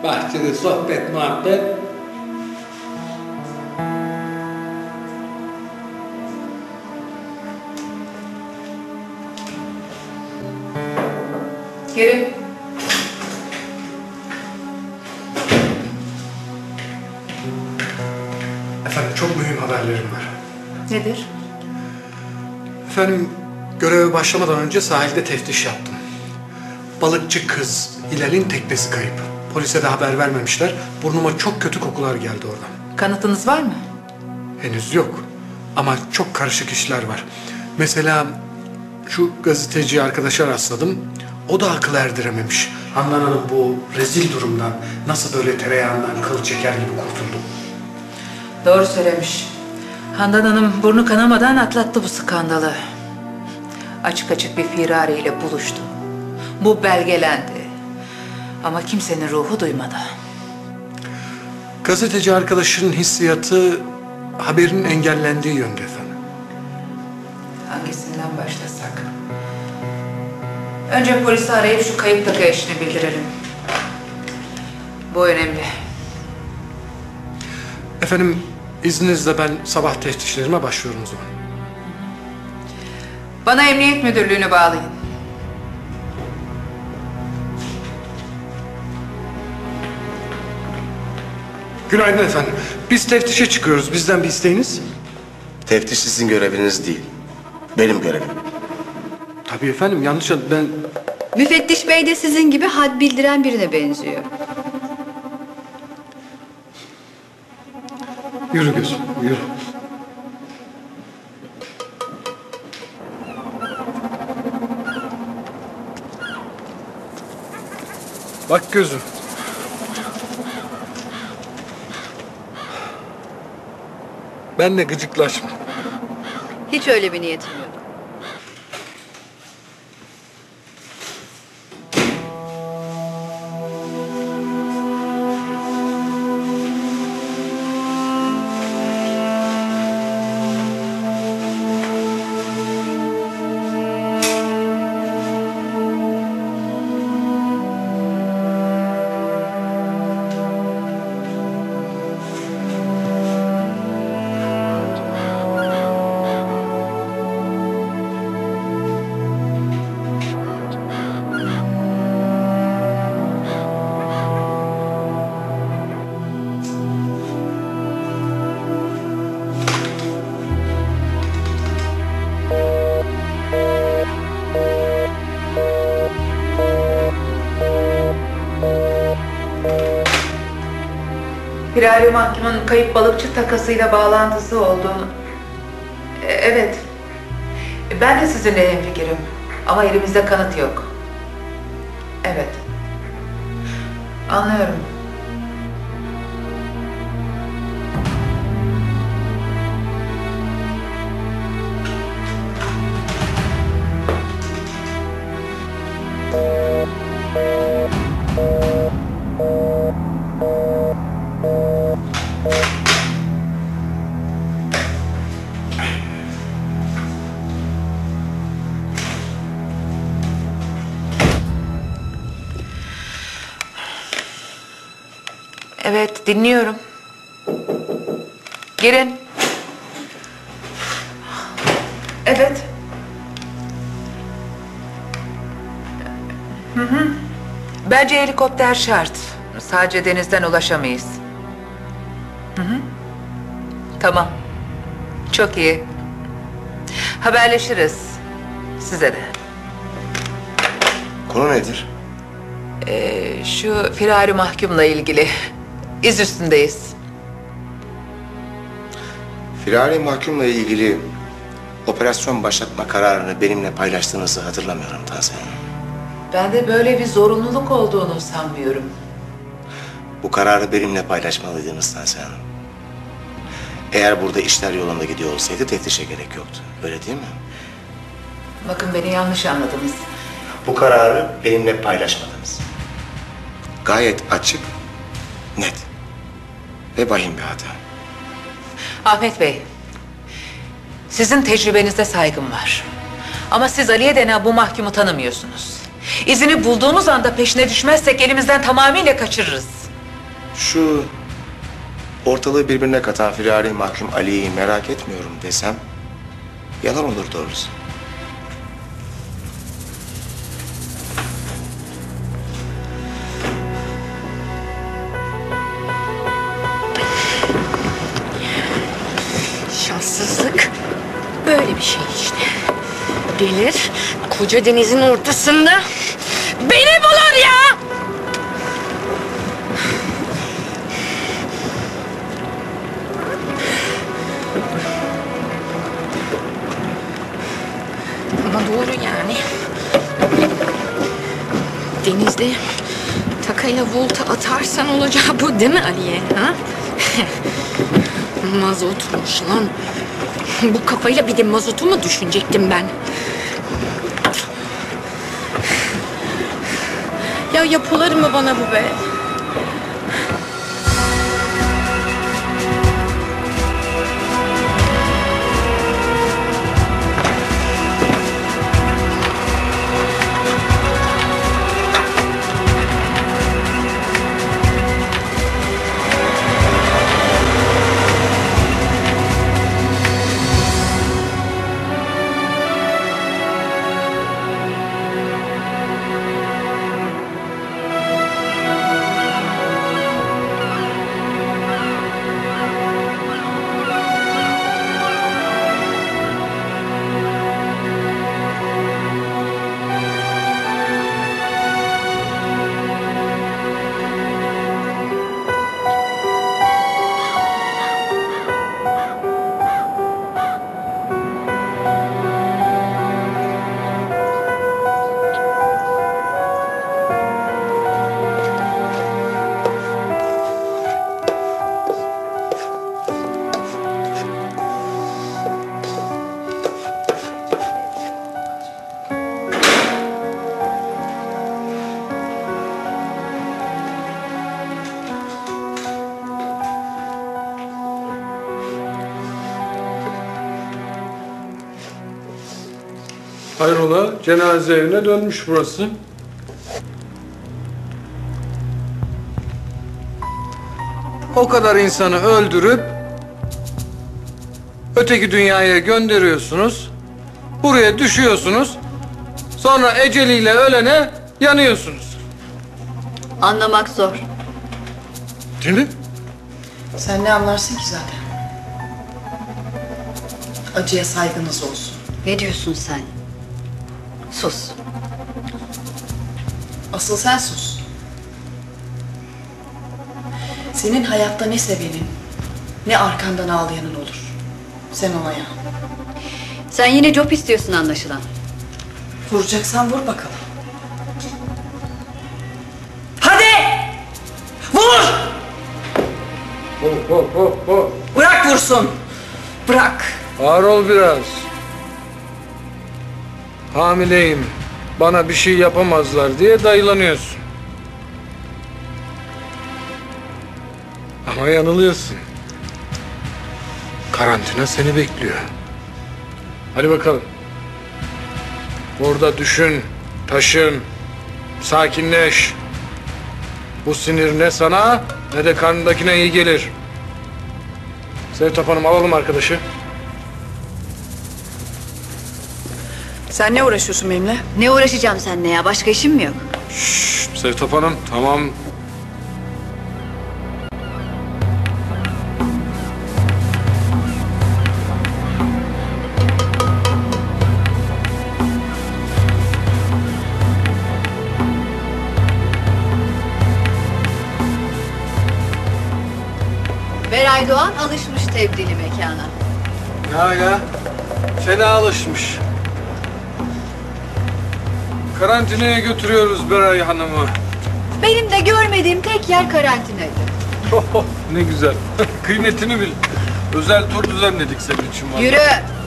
Bahçede sohbet, muhabbet. Kerim. Efendim çok mühim haberlerim var. Nedir? Efendim göreve başlamadan önce sahilde teftiş yaptım. Balıkçı kız Hilal'in teknesi kayıp. Polise de haber vermemişler. Burnuma çok kötü kokular geldi oradan. Kanıtınız var mı? Henüz yok. Ama çok karışık işler var. Mesela şu gazeteci arkadaşa rastladım. O da akıl erdirememiş. Handan Hanım bu rezil durumdan nasıl böyle tereyağından kıl çeker gibi kurtuldu. Doğru söylemiş. Handan Hanım burnu kanamadan atlattı bu skandalı. Açık açık bir firari ile buluştu. Bu belgelendi. Ama kimsenin ruhu duymadı. Gazeteci arkadaşının hissiyatı haberin engellendiği yönde efendim. Hangisinden başlasak? Önce polisi arayıp şu kayıp takı eşini bildirelim. Bu önemli. Efendim izninizle ben sabah teftişlerime başlıyorum o zaman. Bana emniyet müdürlüğünü bağlayın. Günaydın efendim. Biz teftişe çıkıyoruz. Bizden bir isteğiniz? Teftiş sizin göreviniz değil. Benim görevim. Tabii efendim. Yanlış ben... Müfettiş bey de sizin gibi had bildiren birine benziyor. Yürü gözüm, yürü. Bak gözüm. Benle gıcıklaşma. Hiç öyle bir niyetim yok. Firari mahkumun kayıp balıkçı takasıyla bağlantısı olduğunu... Evet. Ben de sizinle hemfikirim. Ama elimizde kanıt yok. Evet. Anlıyorum. Evet, dinliyorum. Girin. Evet. Bence helikopter şart. Sadece denizden ulaşamayız. Tamam. Çok iyi. Haberleşiriz. Size de. Konu nedir? Şu firari mahkumla ilgili. İz üstündeyiz. Firari mahkumla ilgili operasyon başlatma kararını benimle paylaştığınızı hatırlamıyorum Tansu Hanım. Ben de böyle bir zorunluluk olduğunu sanmıyorum. Bu kararı benimle paylaşmalıydınız Tansu Hanım. Eğer burada işler yolunda gidiyor olsaydı teftişe gerek yoktu. Öyle değil mi? Bakın beni yanlış anladınız. Bu kararı benimle paylaşmadınız. Gayet açık, net ve vahim bir hata. Ahmet Bey, sizin tecrübenize saygım var. Ama siz Aliye denen bu mahkumu tanımıyorsunuz. İzini bulduğunuz anda peşine düşmezsek elimizden tamamıyla kaçırırız. Şu ortalığı birbirine katan firari mahkum Ali'yi merak etmiyorum desem yalan olur doğrusu. Şanssızlık böyle bir şey işte. Gelir koca denizin ortasında beni bulur ya! Ama doğru yani. Denizde takayla volta atarsan olacağı bu değil mi Aliye? Ha? Mazotmuş lan. Bu kafayla bir de mazotu mu düşünecektim ben? Ya yapılır mı bana bu be? Hayrola, cenaze evine dönmüş burası. O kadar insanı öldürüp öteki dünyaya gönderiyorsunuz. Buraya düşüyorsunuz. Sonra eceliyle ölene yanıyorsunuz. Anlamak zor. Değil mi? Sen ne anlarsın ki zaten? Acıya saygınız olsun. Ne diyorsun sen? Sus. Asıl sen sus. Senin hayatta ne sevenin, ne arkandan ağlayanın olur. Sen ona yan. Sen yine cop istiyorsun anlaşılan. Vuracaksan vur bakalım. Hadi! Vur! Bırak vursun. Bırak. Ağır ol biraz. Hamileyim. Bana bir şey yapamazlar diye dayılanıyorsun. Ama yanılıyorsun. Karantina seni bekliyor. Hadi bakalım. Burada düşün, taşın, sakinleş. Bu sinir ne sana ne de karnındakine iyi gelir. Sevtap Hanım, alalım arkadaşı. Sen ne uğraşıyorsun benimle? Ne uğraşacağım seninle ya? Başka işim mi yok? Şşt, Sevtap Hanım, tamam. Beray Doğan alışmış tebdili mekana. Ya, fena alışmış. Karantinaya götürüyoruz Beray Hanım'ı. Benim de görmediğim tek yer karantinaydı. Ne güzel. Kıymetini bil. Özel tur düzenledik senin için. vallahi. Yürü.